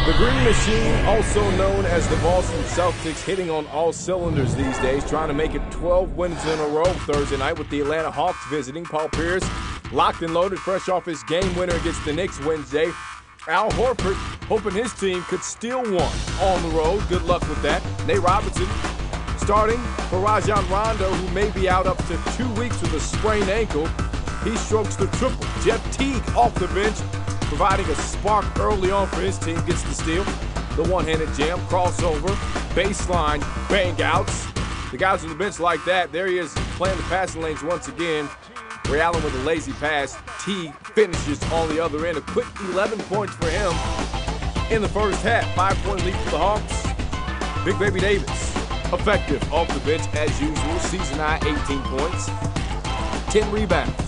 The Green Machine, also known as the Boston Celtics, hitting on all cylinders these days, trying to make it 12 wins in a row Thursday night with the Atlanta Hawks visiting. Paul Pierce locked and loaded, fresh off his game winner against the Knicks Wednesday. Al Horford hoping his team could steal one on the road. Good luck with that. Nate Robinson starting for Rajon Rondo, who may be out up to 2 weeks with a sprained ankle. He strokes the triple. Jeff Teague off the bench, providing a spark early on for his team, gets the steal. The one-handed jam, crossover, baseline, bang outs. The guys on the bench like that. There he is playing the passing lanes once again. Ray Allen with a lazy pass. Teague finishes on the other end. A quick 11 points for him in the first half. 5-point lead for the Hawks. Big Baby Davis, effective off the bench as usual. Season high 18 points, 10 rebounds.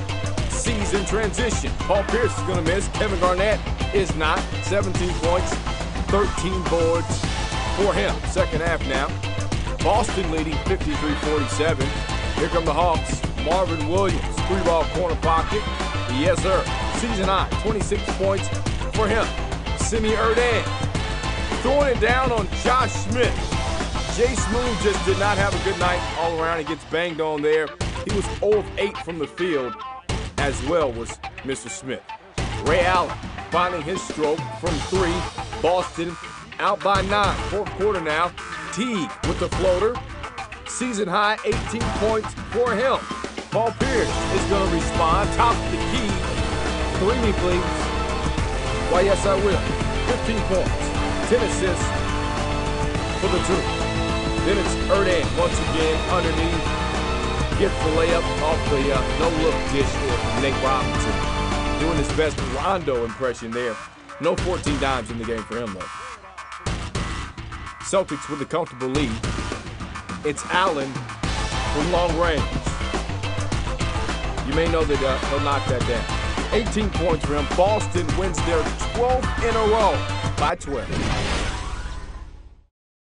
Season transition. Paul Pierce is going to miss. Kevin Garnett is not. 17 points, 13 boards for him. Second half now. Boston leading 53-47. Here come the Hawks. Marvin Williams, three-ball corner pocket. Yes, sir. Season high, 26 points for him. Semi Erdan throwing it down on Josh Smith. Jay Smooth just did not have a good night all around. He gets banged on there. He was 0 of 8 from the field, as well was Mr. Smith. Ray Allen finding his stroke from 3. Boston out by 9. Fourth quarter now. Teague with the floater. Season high 18 points for him. Paul Pierce is going to respond. Top of the key. 3 me, please. Why, yes, I will. 15 points. 10 assists for the two. Then it's Erdan once again underneath. Gets the layup off the no-look dish for Nate Robinson. Doing his best Rondo impression there. No 14 dimes in the game for him, though. Celtics with a comfortable lead. It's Allen from long range. You may know that he'll knock that down. 18 points for him. Boston wins their 12th in a row by 12.